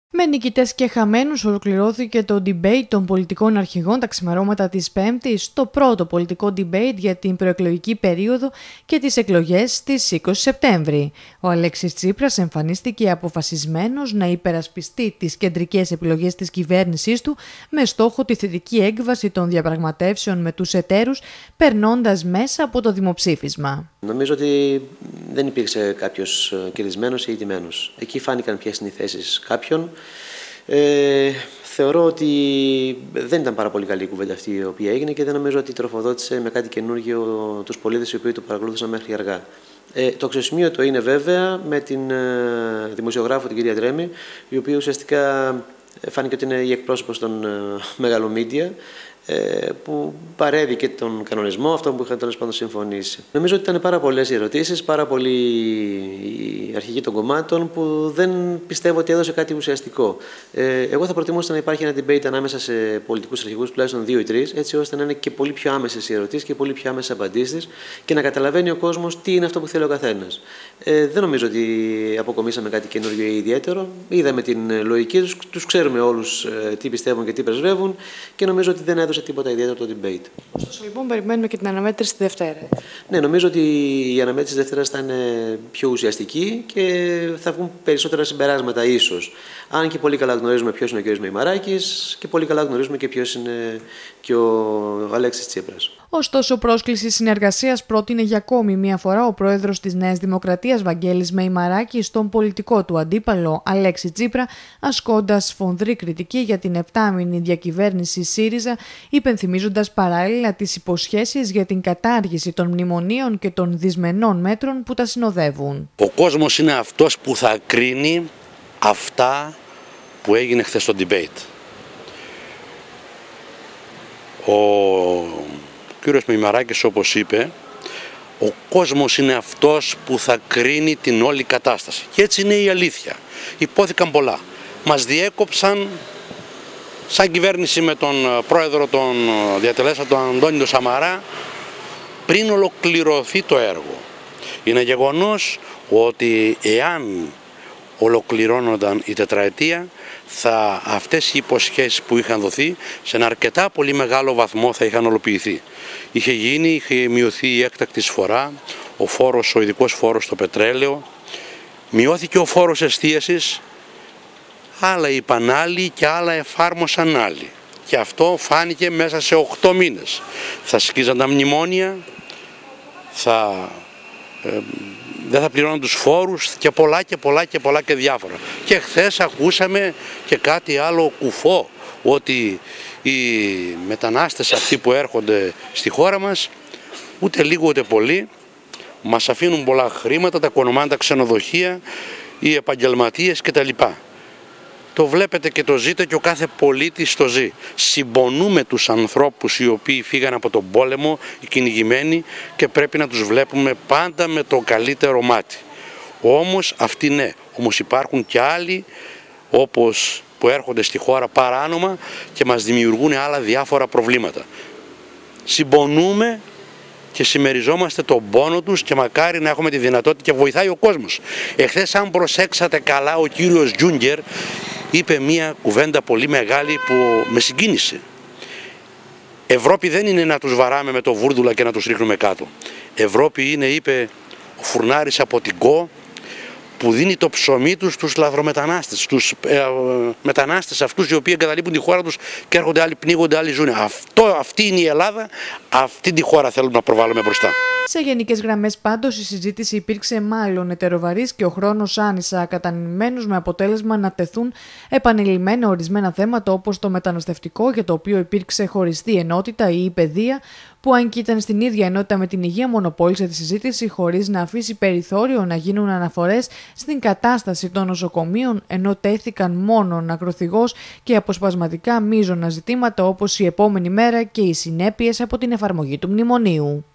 Με νικητές και χαμένους ολοκληρώθηκε το debate των πολιτικών αρχηγών τα ξημερώματα της Πέμπτης, το πρώτο πολιτικό debate για την προεκλογική περίοδο και τις εκλογές στις 20 Σεπτέμβρη. Ο Αλέξης Τσίπρας εμφανίστηκε αποφασισμένος να υπερασπιστεί τις κεντρικές επιλογές της κυβέρνησής του με στόχο τη θετική έκβαση των διαπραγματεύσεων με τους εταίρους, περνώντας μέσα από το δημοψήφισμα. Νομίζω ότι δεν υπήρξε κάποιος κερδισμένος ή ηττημένος. Εκεί φάνηκαν ποιες είναι οι θέσεις κάποιων. Θεωρώ ότι δεν ήταν πάρα πολύ καλή η κουβέντα αυτή η οποία έγινε και δεν νομίζω ότι τροφοδότησε με κάτι καινούργιο τους πολίτες οι οποίοι το παρακολούθησαν μέχρι αργά. Το αξιοσημείωτο είναι βέβαια με την δημοσιογράφο την κυρία Τρέμη, η οποία ουσιαστικά φάνηκε ότι είναι η εκπρόσωπος των μεγάλων μίντια, που παρέβη και τον κανονισμό, αυτό που είχαν τέλος πάντων συμφωνήσει. Νομίζω ότι ήταν πάρα πολλές οι ερωτήσεις, πάρα πολλοί οι αρχηγοί των κομμάτων που δεν πιστεύω ότι έδωσε κάτι ουσιαστικό. Εγώ θα προτιμούσα να υπάρχει ένα debate ανάμεσα σε πολιτικούς αρχηγούς, τουλάχιστον 2 ή 3, έτσι ώστε να είναι και πολύ πιο άμεσες οι ερωτήσεις και πολύ πιο άμεσες απαντήσεις και να καταλαβαίνει ο κόσμος τι είναι αυτό που θέλει ο καθένας. Δεν νομίζω ότι αποκομίσαμε κάτι καινούργιο ή ιδιαίτερο. Είδαμε την λογική τους, τους ξέρουμε όλους τι πιστεύουν και τι πρεσβεύουν και νομίζω ότι δεν έδωσε τίποτα ιδιαίτερο το debate. Ωστόσο, λοιπόν, περιμένουμε και την αναμέτρηση τη Δευτέρα. Ναι, νομίζω ότι η αναμέτρηση της Δευτέρας θα είναι πιο ουσιαστική και θα βγουν περισσότερα συμπεράσματα ίσως. Αν και πολύ καλά γνωρίζουμε ποιος είναι ο κ. Μεϊμαράκης και πολύ καλά γνωρίζουμε και ποιος είναι και ο Αλέξης Τσίπρας. Ωστόσο, πρόσκληση συνεργασίας πρότεινε για ακόμη μία φορά ο πρόεδρος της Νέας Δημοκρατίας Βαγγέλης Μεϊμαράκη στον πολιτικό του αντίπαλο Αλέξη Τσίπρα, ασκώντας σφοδρή κριτική για την 7μηνη διακυβέρνηση ΣΥΡΙΖΑ, υπενθυμίζοντας παράλληλα τις υποσχέσεις για την κατάργηση των μνημονίων και των δυσμενών μέτρων που τα συνοδεύουν. Ο κόσμος είναι αυτός που θα κρίνει αυτά που έγινε χθες στο debate. Ο κύριος Μεϊμαράκης, όπως είπε, ο κόσμος είναι αυτός που θα κρίνει την όλη κατάσταση. Και έτσι είναι η αλήθεια. Υπόθηκαν πολλά. Μας διέκοψαν σαν κυβέρνηση με τον πρόεδρο των διατελέσεων, τον Αντώνη Σαμαρά, πριν ολοκληρωθεί το έργο. Είναι γεγονός ότι εάν ολοκληρώνονταν η τετραετία, αυτές οι υποσχέσεις που είχαν δοθεί σε ένα αρκετά πολύ μεγάλο βαθμό θα είχαν ολοποιηθεί. Είχε μειωθεί η έκτακτη εισφορά, ο ειδικός φόρος στο πετρέλαιο, μειώθηκε ο φόρος εστίασης, άλλα είπαν άλλοι και άλλα εφάρμοσαν άλλοι. Και αυτό φάνηκε μέσα σε 8 μήνες. Θα σκίζαν τα μνημόνια, δεν θα πληρώνουν τους φόρους και πολλά και πολλά και πολλά και διάφορα. Και χθες ακούσαμε και κάτι άλλο κουφό, ότι οι μετανάστες αυτοί που έρχονται στη χώρα μας, ούτε λίγο ούτε πολύ, μας αφήνουν πολλά χρήματα, τα οικονομάνε τα ξενοδοχεία, οι επαγγελματίες κτλ. Το βλέπετε και το ζείτε και ο κάθε πολίτης το ζει. Συμπονούμε τους ανθρώπους οι οποίοι φύγαν από τον πόλεμο, οι κυνηγημένοι, και πρέπει να τους βλέπουμε πάντα με το καλύτερο μάτι. Όμως αυτοί ναι, όμως υπάρχουν και άλλοι όπως που έρχονται στη χώρα παράνομα και μας δημιουργούν άλλα διάφορα προβλήματα. Συμπονούμε και συμμεριζόμαστε τον πόνο τους και μακάρι να έχουμε τη δυνατότητα και βοηθάει ο κόσμος. Εχθές, αν προσέξατε καλά, ο κύριος Γιούγκερ είπε μία κουβέντα πολύ μεγάλη που με συγκίνησε. Ευρώπη δεν είναι να τους βαράμε με το βούρδουλα και να τους ρίχνουμε κάτω. Ευρώπη είναι, είπε ο φουρνάρης από την ΚΟ, που δίνει το ψωμί τους στους λαθρομετανάστες, στους μετανάστες αυτούς οι οποίοι εγκαταλείπουν τη χώρα τους και έρχονται άλλοι, πνίγονται, άλλοι ζουν. Αυτή είναι η Ελλάδα, αυτή τη χώρα θέλουμε να προβάλλουμε μπροστά. Σε γενικές γραμμές πάντως η συζήτηση υπήρξε μάλλον ετεροβαρής και ο χρόνος άνισα κατανεμμένος, με αποτέλεσμα να τεθούν επανειλημμένα ορισμένα θέματα όπως το μεταναστευτικό, για το οποίο υπήρξε χωριστή ενότητα, ή η παιδεία, που αν και ήταν στην ίδια ενότητα με την υγεία, μονοπόλησε τη συζήτηση χωρίς να αφήσει περιθώριο να γίνουν αναφορές στην κατάσταση των νοσοκομείων, ενώ τέθηκαν μόνο ακροθυγώς και αποσπασματικά μείζωνα ζητήματα όπως η επόμενη μέρα και οι συνέπειες από την εφαρμογή του μνημονίου.